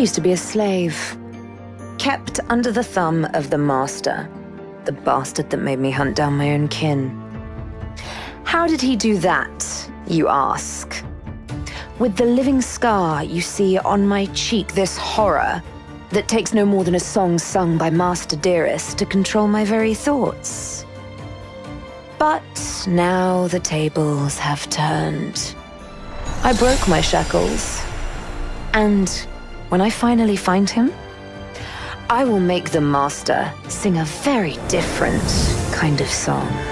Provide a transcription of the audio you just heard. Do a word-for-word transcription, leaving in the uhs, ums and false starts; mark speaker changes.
Speaker 1: used to be a slave, kept under the thumb of the master, the bastard that made me hunt down my own kin. How did he do that, you ask? With the living scar you see on my cheek, this horror that takes no more than a song sung by Master Dearest to control my very thoughts. But now the tables have turned. I broke my shackles, and when I finally find him, I will make the Master sing a very different kind of song.